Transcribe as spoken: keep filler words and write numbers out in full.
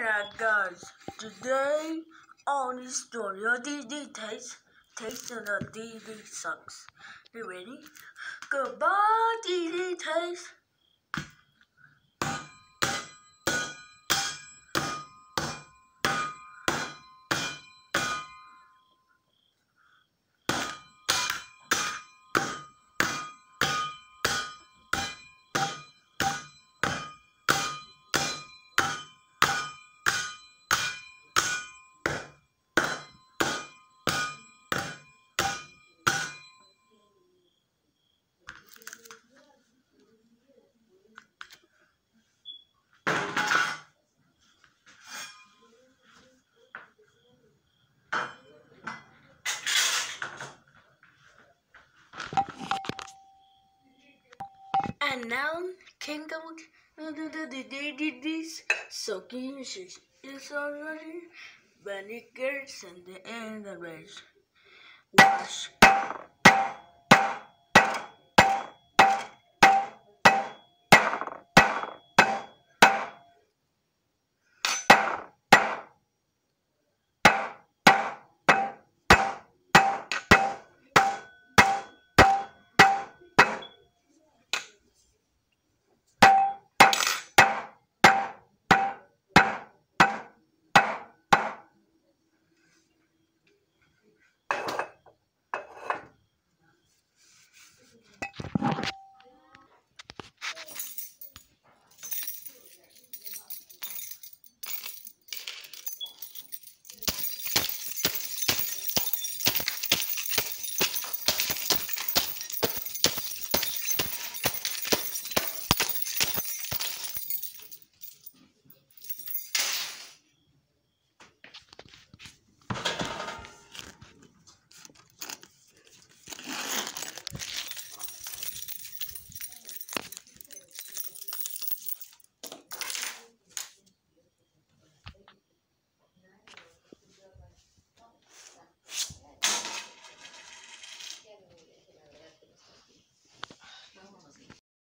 Alright guys, today on the story of D D Taste, Taste of the D D sucks. You ready? Goodbye D D Taste. And now, King of the D D Ds, soaking is already vinegar and the end of the race. Wash,